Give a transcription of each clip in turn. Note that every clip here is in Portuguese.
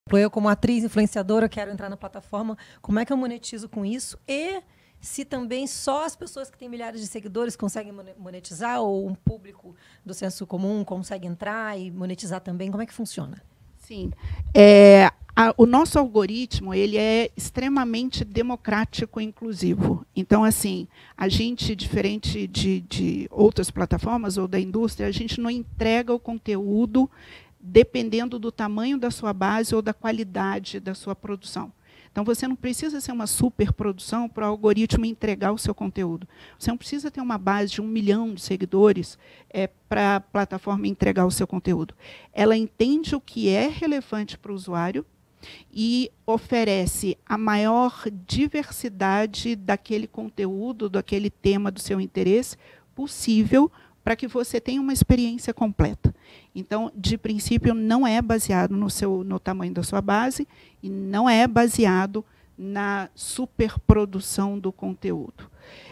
Eu, como atriz, influenciadora, quero entrar na plataforma, como é que eu monetizo com isso? E se também só as pessoas que têm milhares de seguidores conseguem monetizar, ou um público do senso comum consegue entrar e monetizar também, como é que funciona? Sim. O nosso algoritmo ele é extremamente democrático e inclusivo. Então, assim, a gente, diferente de outras plataformas ou da indústria, a gente não entrega o conteúdo dependendo do tamanho da sua base ou da qualidade da sua produção. Então, você não precisa ser uma superprodução para o algoritmo entregar o seu conteúdo. Você não precisa ter uma base de 1 milhão de seguidores para a plataforma entregar o seu conteúdo. Ela entende o que é relevante para o usuário e oferece a maior diversidade daquele conteúdo, daquele tema do seu interesse possível para que você tenha uma experiência completa. Então, de princípio, não é baseado no tamanho da sua base e não é baseado na superprodução do conteúdo.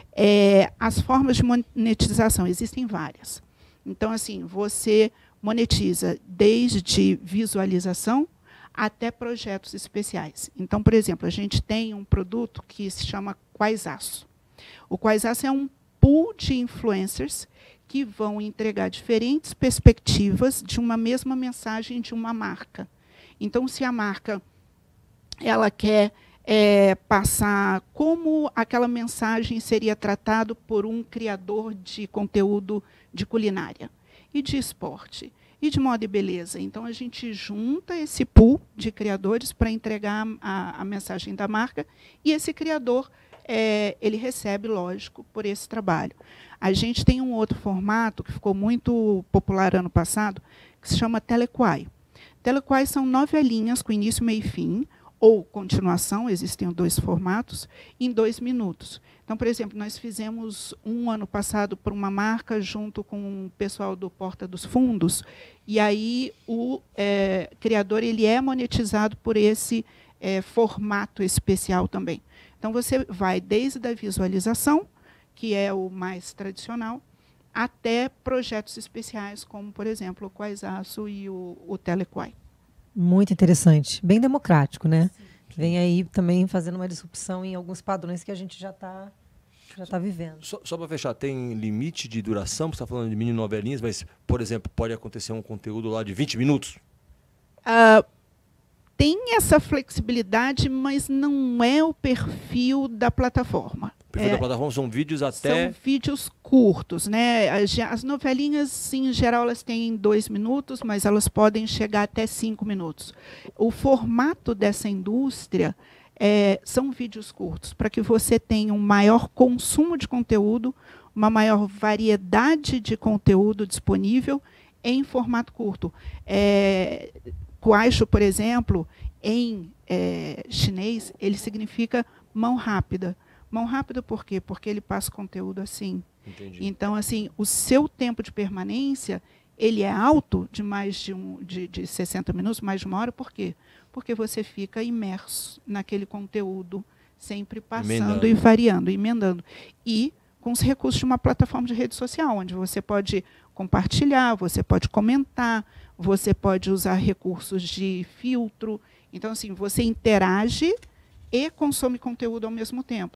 As formas de monetização existem várias. Então, assim, você monetiza desde visualização até projetos especiais. Então, por exemplo, a gente tem um produto que se chama Quaisaço. O Quaisaço é um pool de influencers que vão entregar diferentes perspectivas de uma mesma mensagem de uma marca. Então, se a marca ela quer passar como aquela mensagem seria tratada por um criador de conteúdo de culinária, e de esporte, e de moda e beleza. Então, a gente junta esse pool de criadores para entregar a mensagem da marca, e esse criador ele recebe, lógico, por esse trabalho. A gente tem um outro formato que ficou muito popular ano passado, que se chama Telequai. Telequai são novelinhas com início, meio e fim, ou continuação, existem 2 formatos, em 2 minutos. Então, por exemplo, nós fizemos um ano passado para uma marca, junto com o pessoal do Porta dos Fundos, e aí o criador ele é monetizado por esse formato especial também. Então, você vai desde a visualização, que é o mais tradicional, até projetos especiais, como, por exemplo, o Quaisaço e o Telequai. Muito interessante. Bem democrático, né? Sim. Vem aí também fazendo uma disrupção em alguns padrões que a gente já está vivendo. Só para fechar, tem limite de duração? Você está falando de mini novelinhas, mas, por exemplo, pode acontecer um conteúdo lá de 20 minutos? Tem essa flexibilidade, mas não é o perfil da plataforma. O perfil da plataforma são vídeos até... São vídeos curtos, né? As novelinhas, em geral, elas têm 2 minutos, mas elas podem chegar até 5 minutos. O formato dessa indústria são vídeos curtos, para que você tenha um maior consumo de conteúdo, uma maior variedade de conteúdo disponível em formato curto. Kuaishou, por exemplo, em chinês, ele significa mão rápida. Mão rápida por quê? Porque ele passa conteúdo assim. Entendi. Então, assim, o seu tempo de permanência ele é alto, de mais de 60 minutos, mais de 1 hora. Por quê? Porque você fica imerso naquele conteúdo, sempre passando e variando, emendando. E com os recursos de uma plataforma de rede social, onde você pode compartilhar, você pode comentar, você pode usar recursos de filtro. Então, assim, você interage e consome conteúdo ao mesmo tempo.